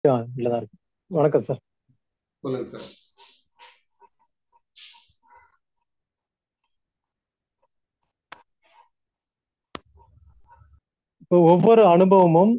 இல்லதான் இருக்கு. வணக்கம் சார். சொல்லுங்க சார். இப்போ ஒவ்வொரு அனுபவமும்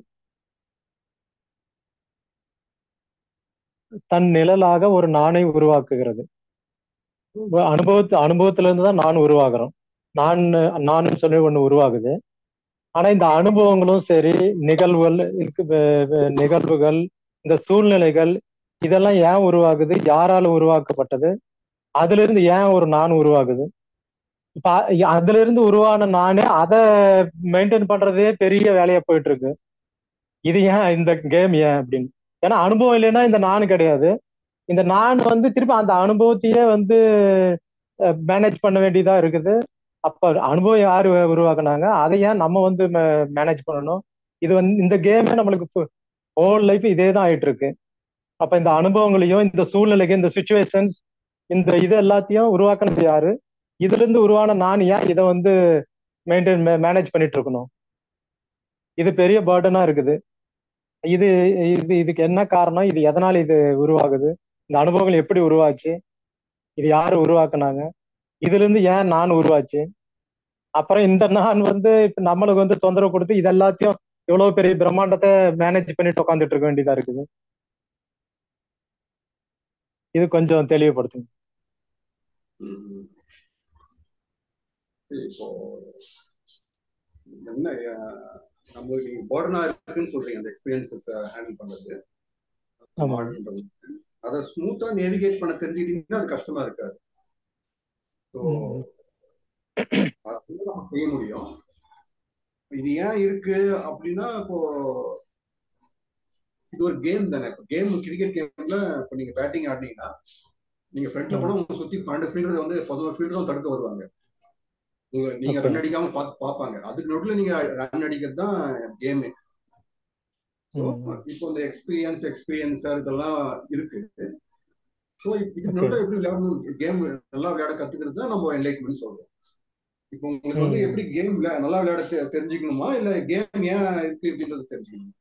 தன் நிழலாக ஒரு நானை உருவாக்குகிறது. அனுபவத்துல இருந்து தான் நான் உருவாகிறோம். நான் நானும் சொல்லி ஒண்ணு உருவாகுது. ஆனா இந்த அனுபவங்களும் சரி, நிகழ்வுகள், இந்த சூழ்நிலைகள், இதெல்லாம் ஏன் உருவாகுது, யாரால உருவாக்கப்பட்டது, அதுல இருந்து ஏன் ஒரு நான் உருவாகுது. இப்ப அதுல இருந்து உருவான நானே அதை மெயின்டைன் பண்றதே பெரிய வேலையா போயிட்டு இருக்கு. இது ஏன் இந்த கேம் ஏன் அப்படின்னு. ஏன்னா அனுபவம் இல்லைன்னா இந்த நான் கிடையாது. இந்த நான் திருப்பி அந்த அனுபவத்தையே மேனேஜ் பண்ண வேண்டியதா இருக்குது. அப்ப அனுபவம் யாரு உருவாக்குனாங்க, அதை ஏன் நம்ம மேனேஜ் பண்ணணும். இது இந்த கேமே நம்மளுக்கு ஹோல் லைஃப் இதே தான் ஆயிட்டு இருக்கு. அப்ப இந்த அனுபவங்களையும், இந்த சூழ்நிலைக்கு, இந்த சுச்சுவேஷன்ஸ், இந்த இது எல்லாத்தையும் உருவாக்குனது யாரு, இதுல இருந்து உருவான நான் ஏன் இதை மேனேஜ் பண்ணிட்டு இருக்கணும். இது பெரிய பேர்டனா இருக்குது. இது இதுக்கு என்ன காரணம், இது எதனால இது உருவாகுது, இந்த அனுபவங்கள் எப்படி உருவாச்சு, இது யாரு உருவாக்குனாங்க, இதுல இருந்து ஏன் நான் உருவாச்சு, அப்புறம் இந்த நான் இப்ப நம்மளுக்கு தொந்தரவு கொடுத்து இது எல்லாத்தையும் எவ்வளவு பெரிய பிரம்மாண்டத்தை மேனேஜ் பண்ணிட்டு உட்காந்துட்டு இருக்க வேண்டியதா இருக்குது. இது கொஞ்சம் தெளிவுபடுத்துங்க. இப்போ என்ன நம்மளுக்கு நீங்க பர்டனா இருக்குன்னு சொல்றீங்க அந்த எக்ஸ்பீரியன்சஸ் ஹேண்டில் பண்றது. அதை ஸ்மூத்தா நேவிகேட் பண்ண தெரிஞ்சுக்கிட்டீங்கன்னா அது கஷ்டமா இருக்காது. நம்ம செய்ய முடியும். இது ஏன் இருக்கு அப்படின்னா, இப்போ இது ஒரு கேம் தானே. கேம் கிரிக்கெட் கேம்ல இப்போ நீங்க பேட்டிங் ஆடினீங்கன்னா நீங்க ஃப்ரண்ட்ல கூட உங்க சுத்தி 12 ஃபீல்டர் 11 ஃபீல்டரும் தடுக்க வருவாங்க. நீங்க ரன் அடிக்காம பாப்பாங்க. அதுக்கு நடுவில் நீங்க ரன் அடிக்கிறது தான் கேமு. ஸோ இப்போ இந்த எக்ஸ்பீரியன்ஸா இதெல்லாம் இருக்கு. ஸோ இதுக்கு நடுவில் எப்படி விளையாடணும், கேம் நல்லா விளையாட கத்துக்கிறது தான் நம்ம என்லைட்மெண்ட் சொல்றோம். இப்போ உங்களுக்கு எப்படி கேம் நல்லா விளையாட தெரிஞ்சுக்கணுமா, இல்ல கேம் ஏன் இருக்கு அப்படின்றது தெரிஞ்சுக்கணுமா?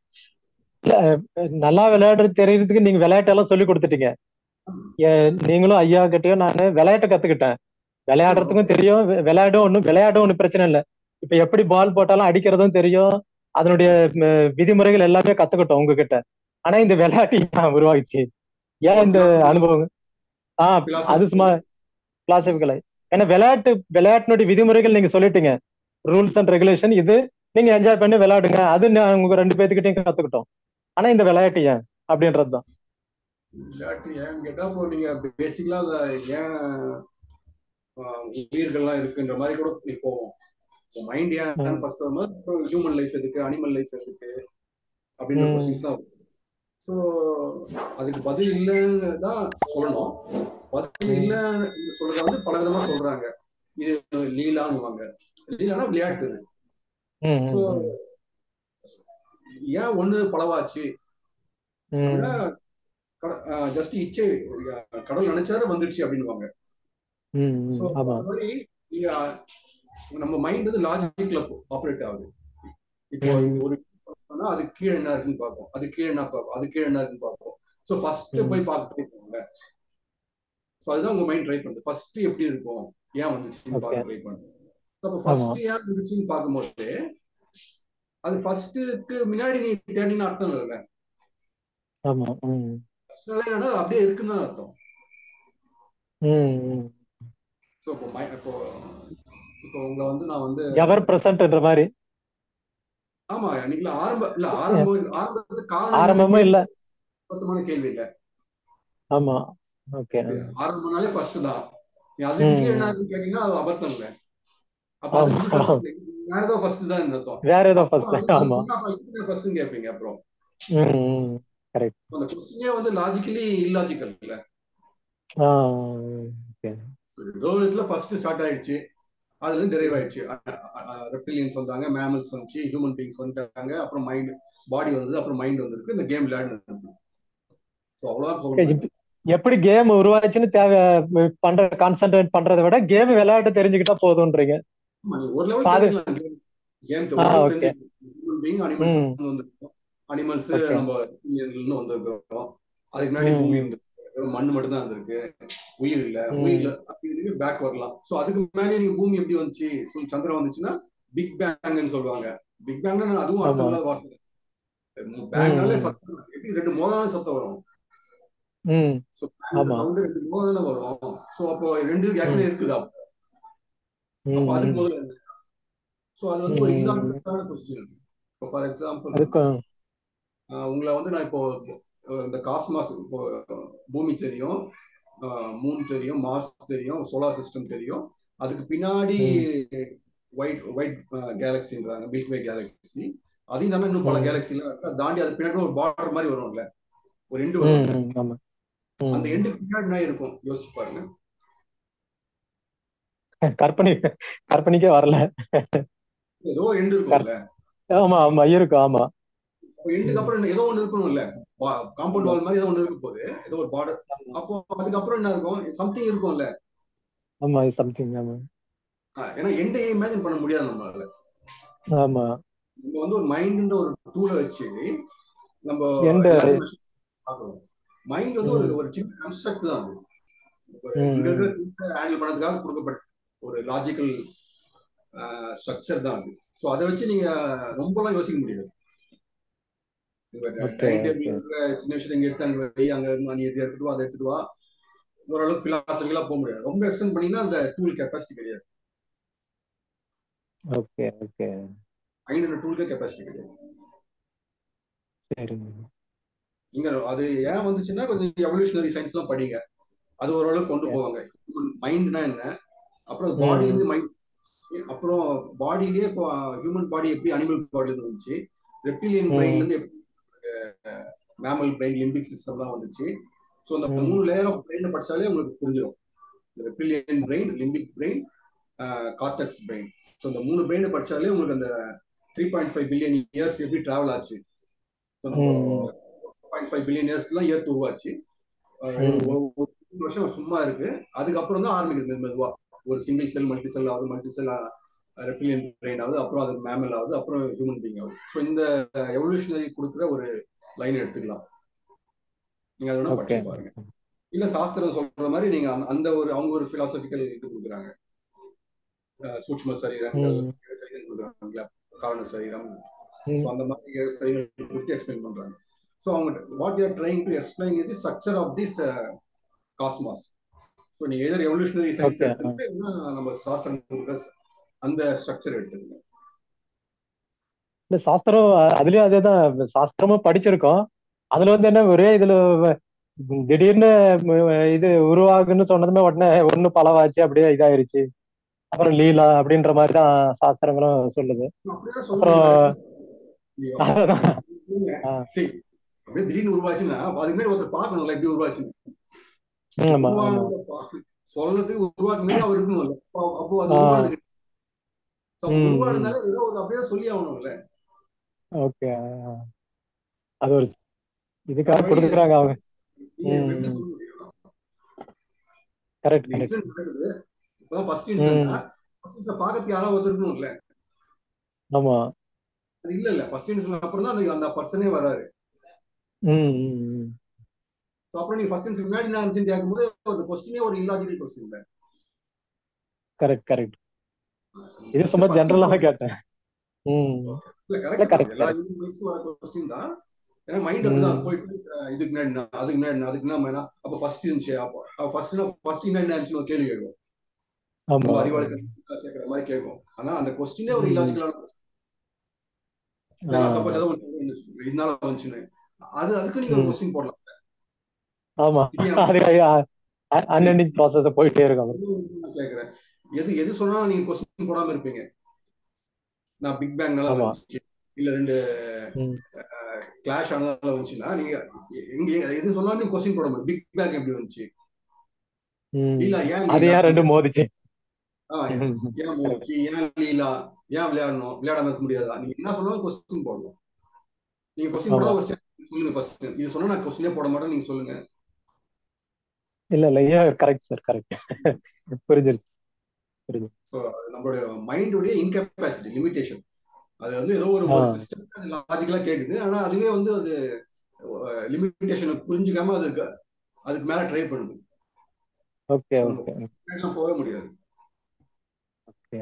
நல்லா விளையாடுறது தெரியறதுக்கு நீங்க விளையாட்டெல்லாம் சொல்லி கொடுத்துட்டீங்க. நீங்களும் ஐயா கிட்டயும் நானு விளையாட்டை கத்துக்கிட்டேன். விளையாடுறதுக்கும் தெரியும், விளையாடும் ஒன்றும் பிரச்சனை இல்லை. இப்ப எப்படி பால் போட்டாலும் அடிக்கிறதும் தெரியும், அதனுடைய விதிமுறைகள் எல்லாமே கத்துக்கிட்டோம் உங்ககிட்ட. ஆனா இந்த விளையாட்டு ஏன் உருவாகிச்சு, ஏன் இந்த அனுபவம்? அது சும்மா பிலாசபிக்கலை. ஏன்னா விளையாட்டினுடைய விதிமுறைகள் நீங்க சொல்லிட்டீங்க, ரூல்ஸ் அண்ட் ரெகுலேஷன். இது நீங்க என்ஜாய் பண்ணி விளையாடுங்க, அது உங்க 2 பேத்துக்கிட்டையும் கத்துக்கிட்டோம். ஆனா இந்த விளையாட்டு ஏன் அப்படின்றதுதான். விளையாட்டு ஏன் கேட்டா, இப்போ நீங்க பேசிக்கலா ஏன் உயிர்கள்லாம் இருக்குன்ற மாதிரி கூட நீ போவோம். மைண்ட் ஏன் ஃபர்ஸ்ட் ஹியூமன் லைஃப் எதுக்கு, அனிமல் லைஃப் எதுக்கு அப்படின்ற கொஸ்டின்ஸ் தான். ஸோ அதுக்கு பதில் இல்லைன்னு தான் சொல்லணும். பதில் இல்லைன்னு சொல்றத பல விதமா சொல்றாங்க. இது லீலான்னு, லீலானா விளையாட்டு. ஸோ ஏன் ஒண்ணு பலவாச்சு, ஜஸ்ட் இச்சை, கடவுள் நினைச்சாரு வந்துடுச்சு அப்படின்னுவாங்க. நம்ம மைண்ட் லாஜிக்ல ஆப்ரேட் ஆகுது. இப்போ ஒரு அது கீழே என்ன இருக்குன்னு பார்ப்போம், அது கீழே என்ன பார்ப்போம், அது கீழே என்ன இருக்குன்னு பார்ப்போம். ஸோ ஃபர்ஸ்ட் போய் பார்க்க, ஸோ அதுதான் உங்க மைண்ட் ட்ரை பண்ணுது. ஃபர்ஸ்ட் எப்படி இருக்கும், ஏன் வந்துச்சுன்னு பார்க்க ட்ரை பண்ணுது. அப்போ ஃபர்ஸ்ட் ஏன் வந்துச்சுன்னு பார்க்கும்போது அது ஃபர்ஸ்ட்டுக்கு முன்னாடி நீ தேடின்னு அர்த்தம் இல்லைல்ல. அப்படியே இருக்குன்னு தான் அர்த்தம். ஸோ இப்போ உங்களை நான் எவர் பிரசன்ட்ன்ற மாதிரி. ஆமா, நீங்கள ஆரம்பத்துக்கு ஆரம்பமும் இல்ல, பொருத்தமான கேள்வி இல்ல. ஆமா, ஓகே. ஆரம்பம்னாலே ஃபர்ஸ்ட் தான். அதுக்கு என்ன கேட்டீங்கன்னா அது அபத்தம் இல்ல. அப்ப அது வேற ஏதோ ஃபர்ஸ்ட் தான் அர்த்தம். வேற ஏதோ ஃபர்ஸ்ட். ஆமா, ஃபர்ஸ்ட் கேட்பீங்க. அப்புறம் கரெக்ட். அந்த क्वेश्चनே லாஜிக்கலி இல்லாஜிக்கல் இல்ல. ஏதோ இதுல ஃபர்ஸ்ட் ஸ்டார்ட் ஆயிடுச்சு, அதுல இருந்து டெரைவ் ஆயிடுச்சு. ரெப்டிலியன்ஸ் வந்தாங்க, மேமல்ஸ் வந்துச்சு, ஹியூமன் பீயிங்ஸ் வந்துட்டாங்க, அப்புறம் மைண்ட், பாடி வந்தது, அப்புறம் மைண்ட் வந்திருக்கு. இந்த கேம் விளையாடுறது. சோ அவ்வளவுதான் சொல்றேன். எப்படி கேம் உருவாச்சுன்னு தேவை பண்ற கான்சென்ட்ரேட் பண்றதை விட கேம் விளையாட்டு தெரிஞ்சுக்கிட்டா போதும்ன்றீங்க. ஒரு லெவல் கேம் தெரிஞ்சுக்கலாம். ஹியூமன் பீயிங், அனிமல்ஸ் வந்திருக்கும். Animals okay. நம்ம இருந்து வந்திருக்கிறோம். அதுக்கு முன்னாடி பூமி இருந்து மண் மட்டும் தான் இருந்திருக்கு, உயிர் இல்ல. உயிர் அப்படி பேக் வரலாம். சோ அதுக்கு முன்னாடி நீங்க பூமி எப்படி வந்துச்சு, சந்திரன் வந்துச்சுன்னா பிக் பேங்னு சொல்லுவாங்க. பிக் பேங்னா அதுவும் அர்த்தம் இல்லாத வார்த்தை. பேங்னாலே சத்தம், எப்படி ரெண்டு மோதான சத்தம் வரும். சோ பேங்க் சவுண்ட் ரெண்டு மோதான வரும். சோ அப்போ ரெண்டு ஏற்கனவே இருக்குதா? அப்ப அதுக்கு முதல்ல என்ன? சோ அது வந்து ஒரு இல்லாத கொஸ்டின். இப்போ ஃபார் எக்ஸாம்பிள் உங்களை வந்து நான் இப்போ இந்த காஸ்மாஸ், இப்போ பூமி தெரியும், மூன் தெரியும், மார்ஸ் தெரியும், சோலார் சிஸ்டம் தெரியும். அதுக்கு பின்னாடி ஒயிட் கேலக்சின்றாங்க, மில்க்வே கேலக்சி. அதையும் தானே இன்னும் பல கேலக்சிலாம் தாண்டி அது பின்னாடி ஒரு பார்டர் மாதிரி வரும்ல, ஒரு எண்டு வரும்ல. அந்த எண்டுக்கு பின்னாடி என்ன இருக்கும் யோசிச்சு பாருங்க. கற்பனைக்கே வரல. ஏதோ ஒரு எண்டு இருக்கும்ல. ஆமா ஆமா இருக்கும். ஆமா, எண்டுக்கு அப்புறம் ஏதோ ஒண்ணு இருக்கணும்ல, காம்பவுண்ட் வால் மாதிரி ஏதோ ஒண்ணு இருக்கும் போது, ஏதோ ஒரு பார்டர். அப்போ அதுக்கப்புறம் என்ன இருக்கும்? சம்திங் இருக்கும்ல. ஆமா, சம்திங். ஆமா, ஏன்னா எண்டையே இமேஜின் பண்ண முடியாது நம்மளால. ஆமா. நம்ம வந்து ஒரு மைண்ட்ன்ற ஒரு டூலை வச்சு நம்ம பார்க்கணும். மைண்ட் வந்து ஒரு சின்ன கன்ஸ்ட்ரக்ட் தான். அது இங்க இருக்கிற திங்ஸை ஹேண்டில் பண்ணதுக்காக கொடுக்கப்பட்ட ஒரு லாஜிக்கல் ஸ்ட்ரக்சர் தான் அது. ஸோ அதை வச்சு நீங்க ரொம்பலாம் யோசிக்க முடியாது. டைம் டேபிள் இருக்கிற சின்ன விஷயத்தை இங்க எடுத்து அங்க வை, அங்க நீ எடுத்துட்டு வா, அதை எடுத்துட்டு வா, ஓரளவுக்கு பிலாசபிக்கலா போக முடியாது. ரொம்ப எக்ஸ்டெண்ட் பண்ணீங்கன்னா அந்த டூல் கெப்பாசிட்டி கிடையாது. Okay okay. மைண்ட் டூலுக்கே கெப்பாசிட்டி கிடையாது. சரி. இங்க அது ஏன் வந்துச்சுன்னா கொஞ்சம் எவல்யூஷனரி சயின்ஸ் எல்லாம் படிங்க, அது ஓரளவுக்கு கொண்டு போவாங்க. மைண்ட்னா என்ன, அப்புறம் பாடியில இருந்து மைண்ட், அப்புறம் பாடியிலேயே இப்போ ஹியூமன் பாடி எப்படி அனிமல் பாடியில இருந்து வந்துச்சு, ரெப்டிலியன் பிரெயின்ல இருந்து மேமல் பிரெயின், லிம்பிக் சிஸ்டம் எல்லாம் வந்துச்சு. ஸோ அந்த 3 லேயர் ஆஃப் பிரெயின் படிச்சாலே உங்களுக்கு புரிஞ்சிடும். Reptilian brain, limbic brain, cortex brain. So இந்த 3 பிரெயினை படிச்சாலே உங்களுக்கு அந்த 3.5 பில்லியன் இயர்ஸ் எப்படி டிராவல் ஆச்சு. ஸோ நம்ம 3.5 பில்லியன் இயர்ஸ்லாம் எர்த் உருவாச்சு. ஒரு வருஷம் சும்மா இருக்கு, அதுக்கப்புறம் தான் ஆரம்பிக்குது மெதுவா. ஒரு சிங்கிள் செல் மல்டி செல் ஆகுது, மல்டி செல் ரெப்டிலியன் பிரெயின் ஆகுது, அப்புறம் அது மேமல் ஆகுது, அப்புறம் ஹியூமன் பீயிங் ஆகுது. ஸோ இந்த எவல்யூஷனரி கொடுக்குற ஒரு லைன் எடுத்துக்கலாம். நீங்க அதை வேணா படிச்சு பாருங்க. இல்ல சாஸ்திரம் சொல்ற மாதிரி நீங்க அந்த ஒரு அவங்க ஒரு பிலாசபிக்கல் இது கொடுக்குறாங்க. சூட்சும சரீரங்கள் கொடுக்குறாங்க, காரண சரீரம், அந்த மாதிரி சரீரங்கள் கொடுத்து எக்ஸ்பிளைன் பண்றாங்க. So what they are trying to explain is the structure of this cosmos. So நீ either evolutionary science எடுத்துக்கிட்டு நம்ம சாஸ்திரம் கொடுக்குற அந்த ஸ்ட்ரக்சர் எடுத்துக்கணும். இல்ல சாஸ்திரம் அதுலயும் அதேதான், சாஸ்திரமும் படிச்சிருக்கோம். அதுல வந்து என்ன ஒரே இதுல திடீர்னு இது உருவாகுன்னு சொன்னதுமே உடனே ஒண்ணு பலவாச்சு, அப்படியே இதாயிருச்சு, அப்புறம் லீலா அப்படின்ற மாதிரிதான் சாஸ்திரங்களும் சொல்லுது. அப்புறம் அப்படியே திடீர்னு உருவாச்சுன்னா அதுக்கு முன்னாடி ஒருத்தர் பார்க்கணும்ல எப்படி உருவாச்சுன்னு. சொல்றதுக்கு உருவாக்குமே அவர் இருக்கணும்ல. அப்போ அது உருவானது உருவானதுனால ஏதோ ஒரு அப்படியே சொல்லி ஆகணும்ல. ஓகே, அது ஒரு இதுக்காக கொடுக்குறாங்க அவங்க. Correct correct. இப்பதான் ஃபர்ஸ்ட் இன்சிடென்ட்னா ஃபர்ஸ்ட் பார்க்கறதுக்கு யாராவது ஒருத்தர் இருக்கணும்ல. ஆமா, அது இல்ல ஃபர்ஸ்ட் இன்சிடென்ட் அப்புறம் தான் அந்த பர்சனே வராரு. அப்புறம் நீங்க ஃபர்ஸ்ட் இன்சிடென்ட் முன்னாடி நான் இன்சிடென்ட் கேட்கும்போது அந்த क्वेश्चनே ஒரு இல்லாஜிக்கல் क्वेश्चन இல்ல. Correct correct. இது சும்மா ஜெனரலாக கேட்டேன். இல்ல கரெக்ட். எல்லா யூனிவர்ஸ்க்கும் வர क्वेश्चन தான். ஏன்னா மைண்ட் அப்படிதான் போயிட்டு இதுக்கு முன்னாடி அதுக்கு முன்னாடி அதுக்கு என்ன அப்ப ஃபர்ஸ்ட் இருந்துச்சு, அப்ப ஃபர்ஸ்ட் என்ன இருந்துச்சு ஒரு கேள்வி கேட்கும். நம்ம அறிவாளி கேட்கற மாதிரி கேட்கும். ஆனா அந்த क्वेश्चनே ஒரு இல்லாஜிக்கலான क्वेश्चन. சரி சப்போஸ் ஏதோ இதனால வந்துச்சுன்னு அதுக்கு நீங்க ஒரு क्वेश्चन போடலாம். ஆமா, அன்எண்டிங் process போயிட்டே இருக்கும். கேக்குறேன், எது சொன்னாலும் நீங்க क्वेश्चन போடாம இருப்பீங்க. நான் பிக் பேங்னால வந்துச்சு இல்ல ரெண்டு கிளாஷ் ஆனதால வந்துச்சுன்னா நீங்க எது சொன்னாலும் நீங்க क्वेश्चन போட முடியும். பிக் பேங் எப்படி வந்துச்சு, லீலா ஏன் ரெண்டு மோதிச்சு, ஏன் மோதிச்சு, ஏன் லீலா ஏன் விளையாடாம இருக்க முடியாதா, நீங்க என்ன சொன்னாலும் क्वेश्चन போடணும். நீங்க क्वेश्चन போடாம ஒரு சொல்லுங்க ஃபர்ஸ்ட். இது சொன்னா நான் क्वेश्चनே போட மாட்டேன், நீங்க சொல்லுங்க. இல்ல கரெக்ட் சார், கரெக்ட். புரிஞ்சிருச்சு. நம்மளுடைய மைண்டோடைய இன்கெப்பாசிட்டி, லிமிடேஷன். அது வந்து ஏதோ ஒரு ஒரு சிஸ்டம் லாஜிக்கலா கேக்குது, ஆனா அதுவே வந்து அது லிமிட்டேஷனை புரிஞ்சுக்காம அதுக்கு மேல ட்ரை பண்ணுது. ஓகே So, நம்ம ஓகே எல்லாம் போக முடியாது. Okay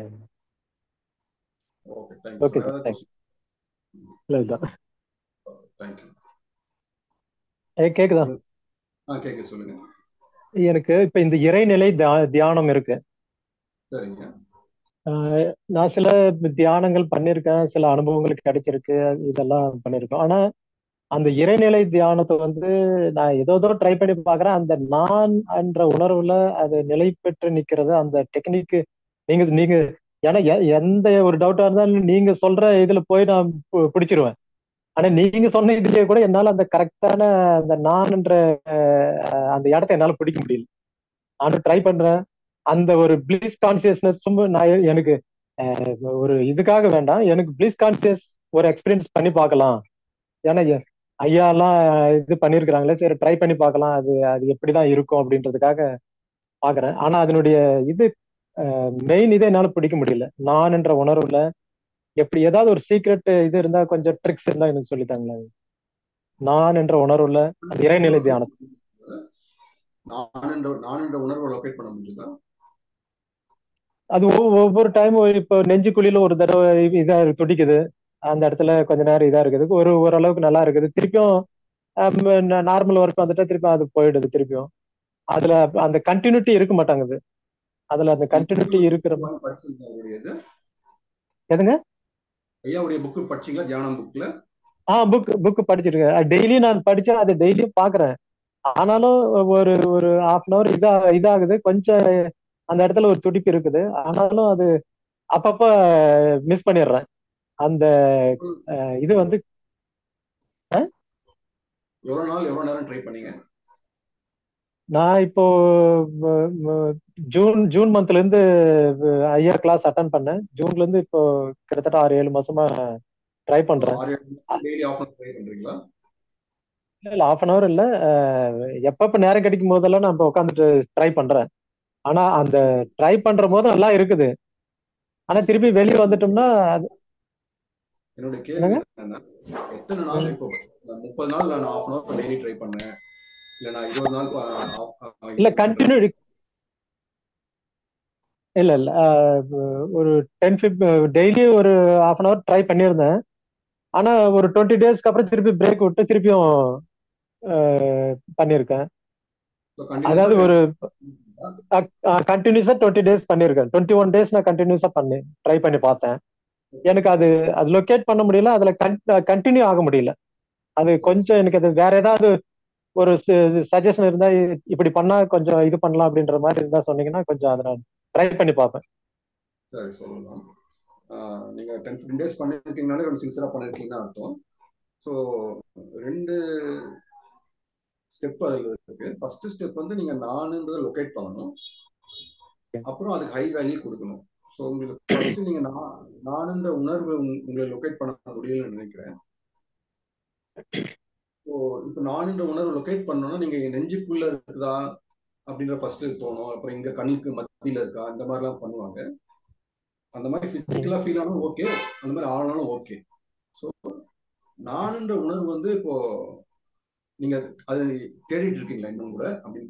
okay, thank you. ஓகே வேற சார், ஏதாவது தேங்க்ஸ். கொஸ்டின்? இல்லை இதுதான். தேங்க்யூ. கேக்குதா? சொல்லுங்க. கேக்குது, சொல்லுங்க. எனக்கு இப்ப இந்த இறைநிலை தியானம் இருக்கு. சரிங்க. நான் சில தியானங்கள் பண்ணியிருக்கேன், சில அனுபவங்கள் கிடைச்சிருக்கு, இதெல்லாம் பண்ணியிருக்கோம். ஆனா அந்த இறைநிலை தியானத்தை வந்து நான் ஏதோ ட்ரை பண்ணி பார்க்கறேன். அந்த நான் என்ற உணர்வுல அது நிலை பெற்று நிக்கிறது, அந்த டெக்னிக் நீங்க நீங்க ஏன்னா எந்த ஒரு டவுட்டா இருந்தாலும் நீங்க சொல்ற இதுல போய் நான் பிடிச்சிருவேன். ஆனா நீங்க சொன்ன இதுலயே கூட என்னால அந்த கரெக்டான அந்த நான் என்ற அந்த இடத்த என்னால பிடிக்க முடியல. நானும் ட்ரை பண்றேன். அந்த ஒரு பிளிஸ் கான்சியஸ்னஸும் நான் எனக்கு ஒரு இதுக்காக வேண்டாம், எனக்கு பிளிஸ் கான்சியஸ் ஒரு எக்ஸ்பீரியன்ஸ் பண்ணி பார்க்கலாம். ஏன்னா ஐயா எல்லாம் இது பண்ணிருக்கிறாங்களே, சரி ட்ரை பண்ணி பார்க்கலாம், அது அது எப்படிதான் இருக்கும் அப்படின்றதுக்காக பாக்குறேன். ஆனா அதனுடைய இது மெயின் இதை என்னால பிடிக்க முடியல. நான் என்ற உணர்வுல எப்படி ஏதாவது ஒரு சீக்ரெட் இது இருந்தா, கொஞ்சம் ட்ரிக்ஸ் இருந்தா எனக்கு சொல்லித்தாங்களா? நான் என்ற உணர்வுல அந்த இறைநிலை தியானம். நான் என்ற உணர்வை லொகேட் பண்ண முடியுதா? அது ஒவ்வொரு டைமும் இப்போ நெஞ்சுக்குழியில ஒரு தடவை இதா துடிக்குது, அந்த இடத்துல கொஞ்ச நேரம் இதா இருக்குது, ஓரளவுக்கு நல்லா இருக்குது. திருப்பியும் நார்மல் ஒர்க் வந்துட்டா திருப்பி அது போயிடுது திருப்பியும். அதுல அந்த கண்டினியூட்டி இருக்க மாட்டாங்குது. அதுல அந்த கண்டினியூட்டி இருக்கிற படிச்சிருக்கீங்க? எதுங்க? ஐயாவுடைய புக்கு படிச்சீங்களா? தியானம் புக்ல புக் படிச்சிருக்கேன். டெய்லி நான் படிச்சா அது டெய்லியும் பாக்குறேன். ஆனாலும் ஒரு ஒரு ஹாஃப் அன் அவர் இதாகுது கொஞ்சம். அந்த இடத்துல ஒரு துடிப்பு இருக்குது, ஆனாலும் அது அப்பப்ப மிஸ் பண்ணிடுறேன். அந்த இது வந்து எவ்வளவு நேரம் ட்ரை பண்ணீங்க? நான் இப்போ ஜூன் ஜூன் மந்த்ல இருந்து ஐயா கிளாஸ் அட்டன் பண்ணேன். ஜூன்ல இருந்து இப்போ கிட்டத்தட்ட 6-7 மாசமா ட்ரை பண்றேன். டெய்லி ஆஃப் ட்ரை பண்றீங்களா? இல்ல ஹாஃப் அன் அவர் இல்ல, எப்பப்ப நேரம் கிடைக்கும் போதெல்லாம் நான் உட்காந்துட்டு ட்ரை பண்றேன். ஆனா அந்த ட்ரை பண்ற போது நல்லா இருக்குது, ஆனா திருப்பி வெளியே வந்துட்டோம்னா என்னோட கேள்வி என்னன்னா, எத்தனை நாள் இப்போ 30 நாள் நான் half an hour daily try பண்ணேன், இல்ல நான் 20 நாள் இல்ல கண்டினியூ இல்ல இல்ல ஒரு 10 டெய்லி ஒரு ஹாஃப் அன் அவர் ட்ரை பண்ணியிருந்தேன். ஆனா ஒரு 20 டேஸ்க்கு அப்புறம் திருப்பி பிரேக் விட்டு திருப்பியும் பண்ணியிருக்கேன். அதாவது ஒரு கண்டினியூஸா 20 டேஸ் பண்ணியிருக்கேன். 21 டேஸ் நான் கண்டினியூஸா ட்ரை பண்ணி பார்த்தேன். எனக்கு அது அது லொக்கேட் பண்ண முடியல, அதுல கண்டினியூ ஆக முடியல. அது கொஞ்சம் எனக்கு அது வேற ஏதாவது ஒரு சஜஷன் இருந்தா, இப்படி பண்ணா கொஞ்சம் இது பண்ணலாம் அப்படின்ற மாதிரி இருந்தா சொன்னீங்கன்னா கொஞ்சம் அதை நான் ட்ரை பண்ணி பார்ப்பேன். சரி, சொல்லலாம். நீங்க 10-15 டேஸ் பண்ணிருக்கீங்கனாலே கொஞ்சம் சின்சியரா பண்ணிருக்கீங்கன்னு அர்த்தம். ஸோ 2 ஸ்டெப் அதுல இருக்கு. ஃபர்ஸ்ட் ஸ்டெப் வந்து நீங்க நானுன்றத லொகேட் பண்ணணும், அப்புறம் அதுக்கு ஹை வேல்யூ கொடுக்கணும். ஸோ உங்களுக்கு ஃபர்ஸ்ட் நீங்க நானுன்ற உணர்வு உங்களை லொகேட் பண்ண முடியும்னு நினைக்கிறேன். ஸோ இப்போ நானுன்ற உணர்வு லொகேட் பண்ணணும்னா நீங்க நெஞ்சுக்குள்ள இருக்குதா அப்படின்ற ஃபர்ஸ்ட் தோணும். அப்புறம் இங்க கண்ணுக்கு மத்தியில இருக்கா, அந்த மாதிரிலாம் பண்ணுவாங்க. அந்த மாதிரி பிசிக்கலா ஃபீல் ஆனாலும் ஓகே, அந்த மாதிரி ஆனாலும் ஓகே. ஸோ நானுன்ற உணர்வு வந்து இப்போ நீங்க அது தேடிட்டு இருக்கீங்களா இன்னும் கூட? அப்படின்னு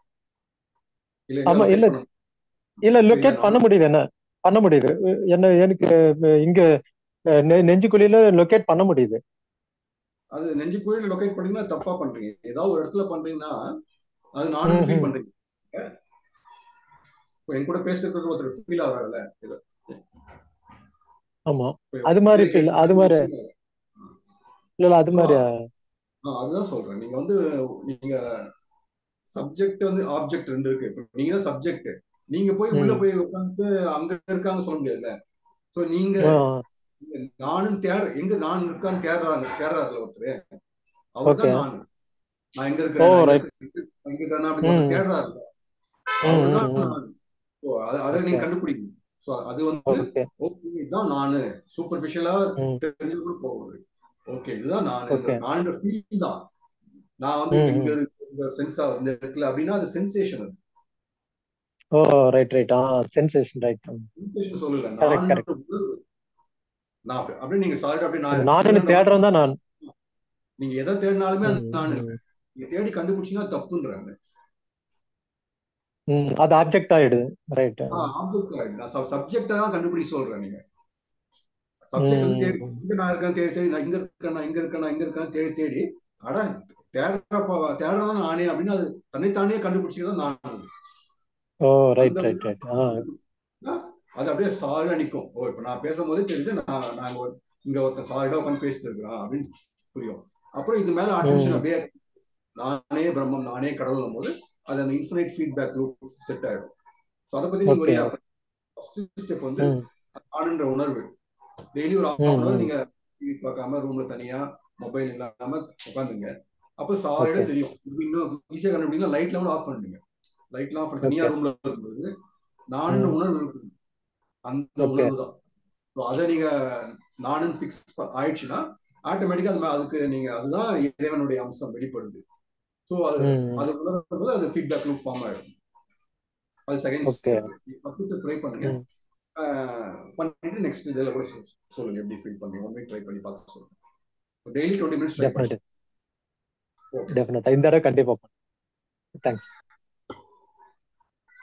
ஆமா, இல்ல இல்ல லொக்கேட் பண்ண முடியுது, என்ன பண்ண முடியுது, என்ன எனக்கு இங்க நெஞ்சுக்குழியில லொக்கேட் பண்ண முடியுது. அது நெஞ்சுக்குழியில லொகேட் பண்ணீங்கன்னா தப்பா பண்றீங்க. ஏதாவது ஒரு இடத்துல பண்றீங்கன்னா அது நானும் ஃபீல் பண்றீங்க. என் கூட பேசுறது ஒருத்தர் ஃபீல் ஆகுறாருல்ல, ஆமா அது மாதிரி ஃபீல், அது மாதிரி இல்ல அது மாதிரி. அதுதான் சொல்றேன். நீங்க வந்து நீங்க சப்ஜெக்ட் வந்து ஆப்ஜெக்ட் ரெண்டு இருக்கு. நீங்க தான் சப்ஜெக்ட். நீங்க போய் உள்ள போய் உட்காந்து அங்க இருக்காங்க சொல்ல முடியாதுல்ல. சோ நீங்க நானும் எங்க நான் இருக்கான்னு தேடுறாருல ஒருத்தர், அவர் தான் நான் எங்க இருக்கிறேன், எங்க இருக்கிறேன் அப்படி தேடுறாருல, அவர் தான் நான். அதை நீங்க கண்டுபிடிக்கணும். சோ அது வந்து ஓகே இதுதான் நானு, சூப்பர்ஃபிஷியலா தெரிஞ்சு கூட போகுது. ஓகே இதுதான் நான் ஃபீல் தான். நான் வந்து எங்க சென்ஸ் இந்த இடத்துல அப்படின்னா அது சென்சேஷன். அது oh right right, sensation right. Sensation சொல்லல, நான் உணர்வு. நான் அப்படியே நீங்க சாலிட் அப்படியே அந்த நான் நானுன்னு இல்லைன்ற தேடுறோம் தான் நான். நீங்க எதை தேடினாலுமே அது நான் ம், இருப்பேன். நீங்க தேடி கண்டுபிடிச்சீங்கன்னா தப்புன்றாங்க. அது ஆப்ஜெக்ட் ஆயிடுது. ரைட். ஆப்ஜெக்ட் ஆயிடுது. நான் சப்ஜெக்டை தான் கண்டுபிடிக்க சொல்றேன். நீங்க சப்ஜெக்ட் வந்து தேடி ம். இங்க நான் இருக்கேன் தேடி தேடி நான் இங்க இருக்கேன் இங்க இருக்கேன் இங்க இருக்கேன் தேடி தேடி அட தேடுறதான் நானே அப்படின்னு அது தன்னைத்தானே கண்டுபிடிச்சிதான் நான். ஓ, அந்த ரைட் ரைட் ரைட். அது அப்படியே சாலிடா நிக்கும். ஓ, இப்ப நான் பேசும்போதே தெரியுது நாங்க இங்க ஒருத்தன் சாலிடா உட்காந்து பேசிட்டு இருக்கிறான் அப்படின்னு புரியும். அப்புறம் இது மேல அட்டென்ஷன் அப்படியே நானே பிரம்மம் நானே கடவுளும் போது அது அந்த இன்ஃபினைட் ஃபீட்பேக் லூப் செட் ஆயிடும். அதை பத்தி நீங்க ஓகே. ஒரு ஃபர்ஸ்ட் ஸ்டெப் வந்து ஆனன்ற உணர்வு. டெய்லி ஒரு ம், ஹாஃப் அன் அவர் ம். நீங்க டிவி பார்க்காம ரூம்ல தனியா மொபைல் இல்லாம உட்காந்துங்க. அப்ப சாலிடா ஓகே. தெரியும். இன்னும் ஈஸியா கண்டுபிடிக்கலாம். லைட்ல கூட ஆஃப் பண்ணுங்க. லைட்லாம் ஆஃப் பண்ணி தனியா ஓகே. ரூம்ல இருக்கும்போது நானுன்ற உணர்வு இருக்கு. அந்த ஓகே. உணர்வு தான். அதை நீங்க நானும் ஃபிக்ஸ் ஆயிடுச்சுன்னா ஆட்டோமேட்டிக்கா அதுக்கு நீங்க அதுதான் இறைவனுடைய அம்சம் வெளிப்படுது. ஸோ அது உணரும் போது அது ஃபீட்பேக் லூப் ஃபார்ம் ஆயிடும். அது second okay. Step. First step try பண்ணுங்க. பண்ணிட்டு நெக்ஸ்ட் இதில் கூட சொல்லுங்க எப்படி ஃபீல் பண்ணுங்க. 1 வீக் ட்ரை பண்ணி பார்க்க சொல்லுங்க. டெய்லி 20 மினிட்ஸ் ட்ரை பண்ணுங்க. டெஃபினட்டா இந்த தடவை கண்டிப்பா. தேங்க்ஸ்.